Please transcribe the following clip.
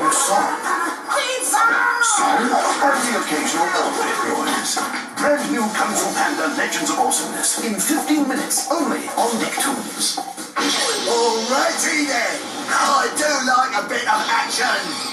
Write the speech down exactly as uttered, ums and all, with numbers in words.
new song. Song and the occasional elf noise. Brand new Kung Fu Panda Legends of Awesomeness in fifteen minutes only on Nicktoons. Alrighty then. I do like a bit of action.